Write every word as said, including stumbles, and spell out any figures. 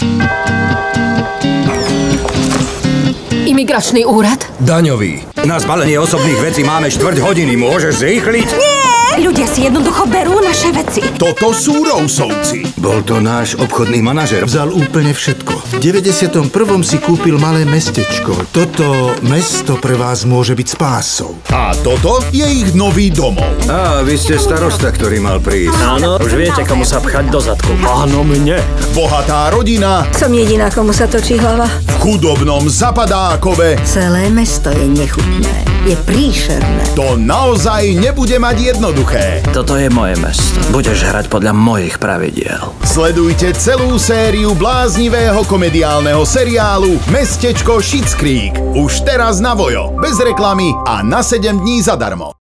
Imigračný úrad? Daňový. Na zbalenie osobných vecí máme štvrť hodiny. Môžeš zrýchliť? Nie! Ľudia si jednoducho berú naše veci. Toto sú Rousovci. Bol to náš obchodný manažer. Vzal úplne všetko. V deväťdesiatom prvom si kúpil malé mestečko. Toto mesto pre vás môže byť spásou. A toto je ich nový domov. Á, vy ste starosta, ktorý mal prísť. Áno, už viete, komu sa pchať do zadku. Áno, mne. Bohatá rodina. Som jediná, komu sa točí hlava. V chudobnom Zapadákove. Celé mesto je nechutné. Je príšerné. To naozaj nebude mať jednoduché. Toto je moje mesto. Budeš hrať podľa mojich pravidiel. Sledujte celú sériu bláznivého komediálneho seriálu Mestečko Schitt's Creek. Už teraz na Vojo. Bez reklamy a na sedem dní zadarmo.